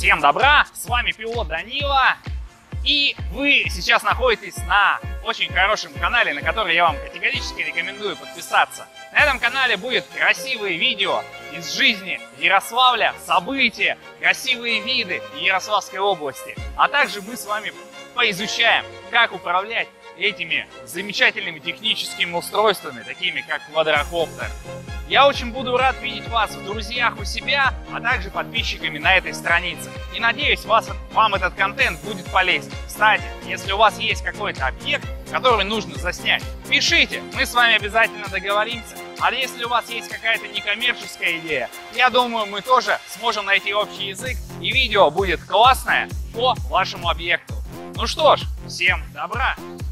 Всем добра, с вами пилот Данила, и вы сейчас находитесь на очень хорошем канале, на который я вам категорически рекомендую подписаться. На этом канале будет красивые видео из жизни Ярославля, события, красивые виды Ярославской области, а также мы с вами поизучаем, как управлять этими замечательными техническими устройствами, такими как квадрокоптер. Я очень буду рад видеть вас в друзьях у себя, а также подписчиками на этой странице. И надеюсь, вам этот контент будет полезен. Кстати, если у вас есть какой-то объект, который нужно заснять, пишите, мы с вами обязательно договоримся. А если у вас есть какая-то некоммерческая идея, я думаю, мы тоже сможем найти общий язык, и видео будет классное по вашему объекту. Ну что ж, всем добра!